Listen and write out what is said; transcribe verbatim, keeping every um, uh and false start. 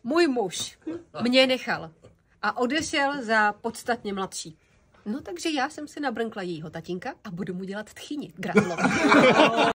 Můj muž mě nechal a odešel za podstatně mladší. No takže já jsem si nabrnkla jejího tatínka a budu mu dělat tchyni. Gratuluju.